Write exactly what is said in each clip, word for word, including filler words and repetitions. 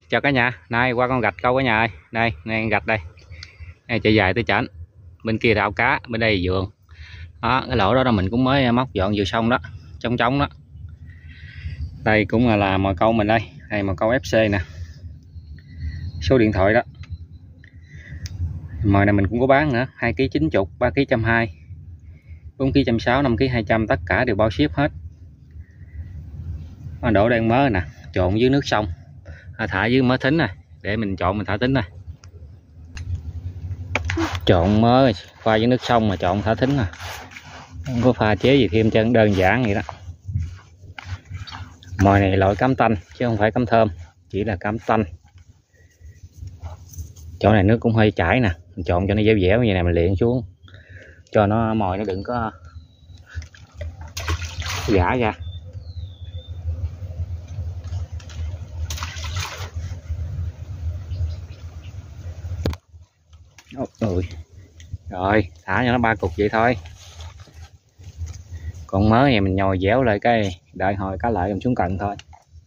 Chào cả nhà, nay qua con gạch câu cả nhà ơi. Đây, này gạch đây. Này chạy dài tới chảnh. Bên kia là ao cá, bên đây là vườn. Đó, cái lỗ đó là mình cũng mới móc dọn vừa xong đó, trong trống đó. Đây cũng là, là mồi câu mình đây, đây mồi câu ép xê nè. Số điện thoại đó. Mồi này mình cũng có bán nữa, hai ký chín mươi, ba ký một trăm hai mươi, bốn ký một trăm sáu mươi, năm ký hai trăm, tất cả đều bao ship hết. Nó đổ đang mới nè, trộn dưới nước sông. Thả dưới mớ thính này, để mình trộn mình thả thính này. Trộn mớ pha với nước sông mà trộn thả thính nè. Không có pha chế gì thêm chân, đơn giản vậy đó. Mồi này loại cám tanh chứ không phải cám thơm, chỉ là cám tanh. Chỗ này nước cũng hơi chảy nè, mình trộn cho nó dẻo dẻo như này, mình luyện xuống cho nó mồi nó đừng có gã ra. Ôi, rồi thả cho nó ba cục vậy thôi. Còn mớ này mình nhồi dẻo lại cái đợi hồi cá lại mình xuống cận thôi.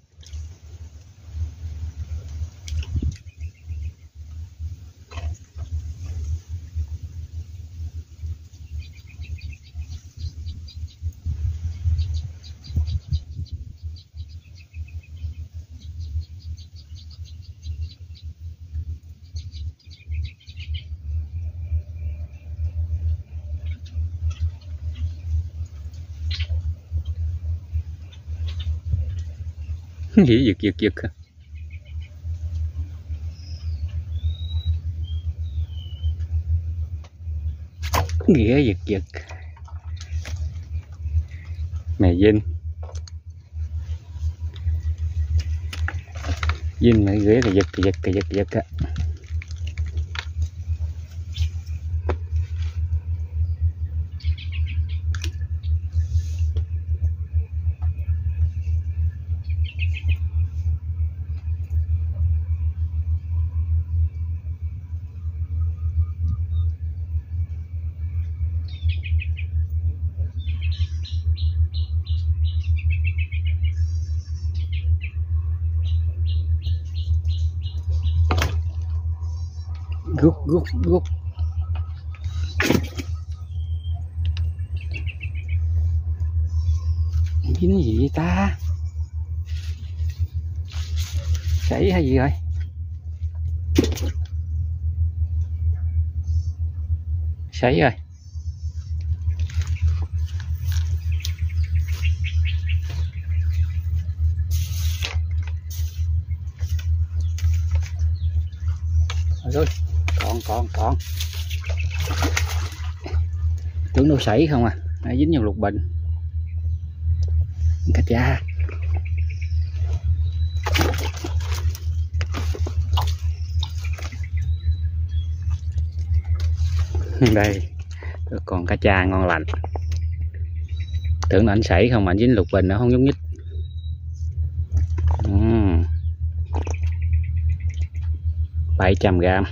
Gì giật giật giật nghĩa giật giật mày Vinh Vinh mày ghế thì giật thì giật thì giật thì giật á. Rút rút rút dính gì vậy ta, sảy hay gì rồi? Sảy rồi. Rồi còn còn còn tưởng đâu sảy không à, nó dính vào lục bình. Cá cha đây còn cá cha ngon lành. Tưởng là anh sảy không mà anh dính lục bình nó không nhúc nhích. uhm. bảy trăm gram.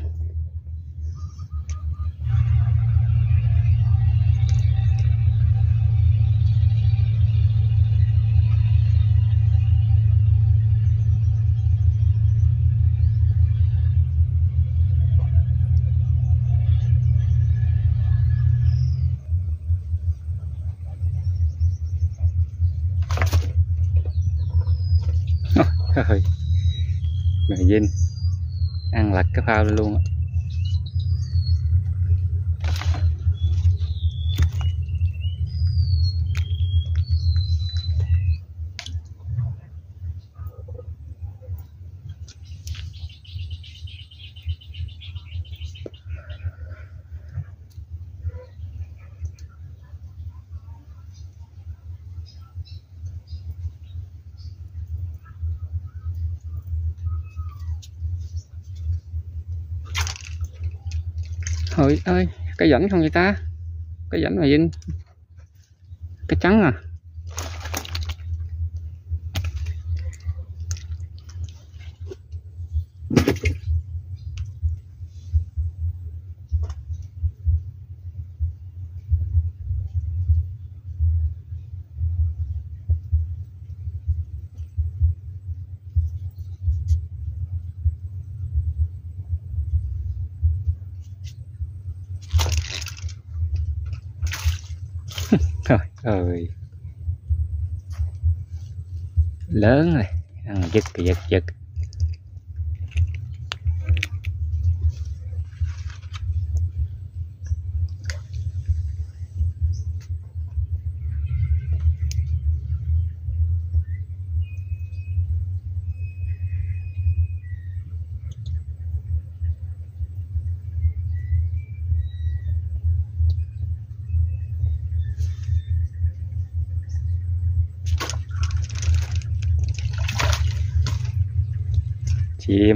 Thôi mày Vinh ăn lật cái phao luôn á. Ôi ơi, cái dẫn không vậy ta? Cái dẫn mà Vinh. Cái trắng à. Trời ơi, lớn rồi, ăn giật giật giật. Chim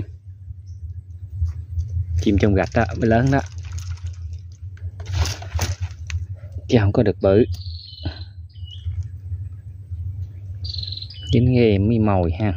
chim trong gạch đó mới lớn đó, chứ không có được bự. Dính ghê mi mồi ha.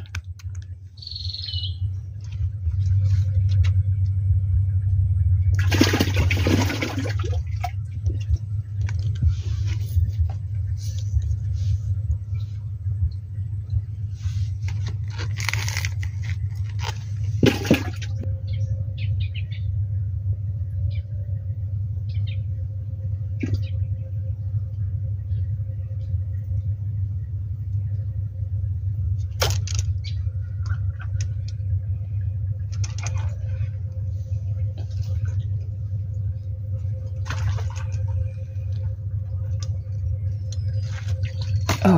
Ôi,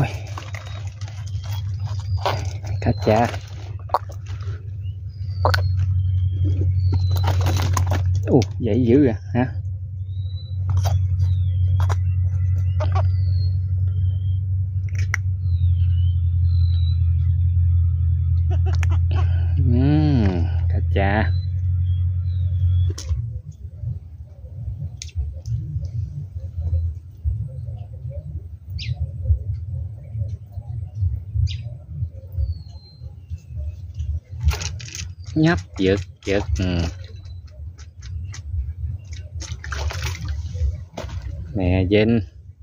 cá cha. Ồ, dễ dữ à hả? Uhm, cá cha. Nhấp giật giật. Ừ. Mẹ Vinh.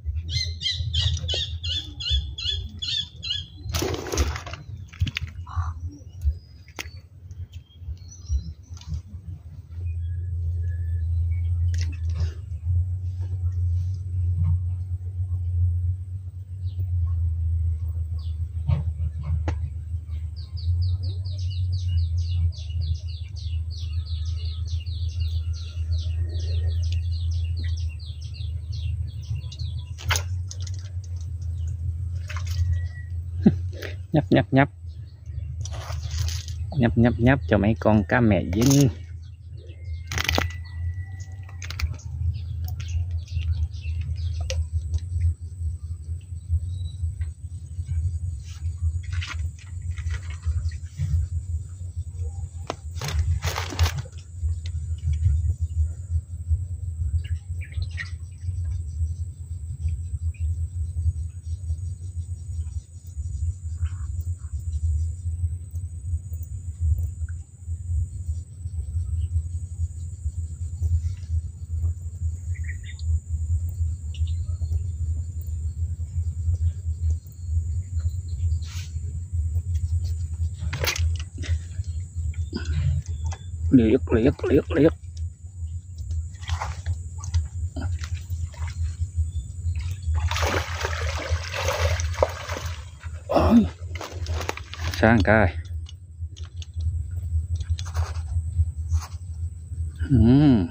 Nhấp nhấp nhấp nhấp nhấp nhấp cho mấy con cá mẹ Vinh. Liếc liếc liếc liếc. Ôi, sang cái. Uhm.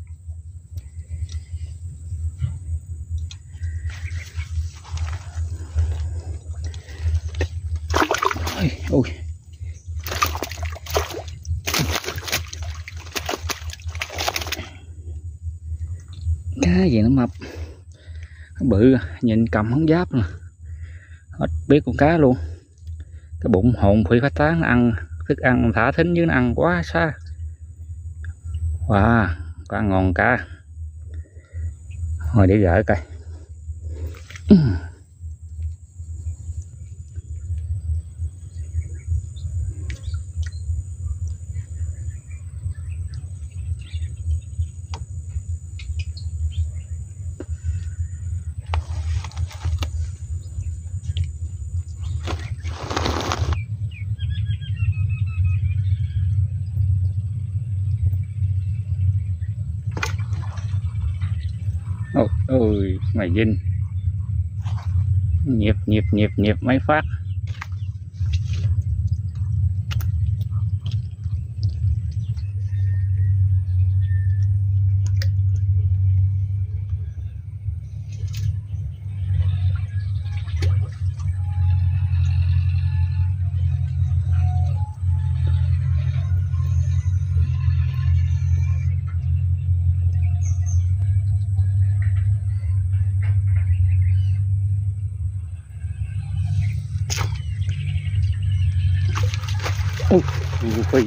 Ôi, ôi. Cá gì nó mập, nó bự, nhìn cầm không giáp nè, hết biết con cá luôn. Cái bụng hồn phi phách tán, ăn thức ăn thả thính chứ nó ăn quá xa. Wow, quá ngon cá. Hồi để gỡ coi. Ôi, ôi mày Vinh. nhịp nhịp nhịp nhịp mấy phát. Ui, gu phi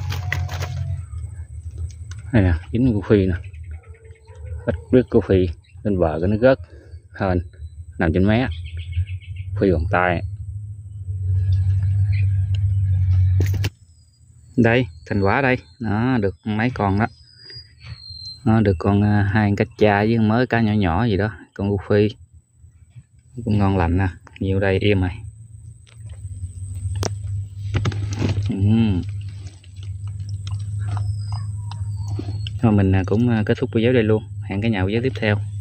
này nè, dính gu phi nè, ít biết gu phi lên bờ cái nó rớt hên nằm trên mé phi bằng tay. Đây thành quả đây, nó được mấy con đó, nó được con uh, hai cách cha với mới cá nhỏ nhỏ gì đó, con gu phi cũng ngon lành nè, nhiều đây im này. Uhm. Thôi mình cũng kết thúc video đây luôn, hẹn cả nhà video tiếp theo.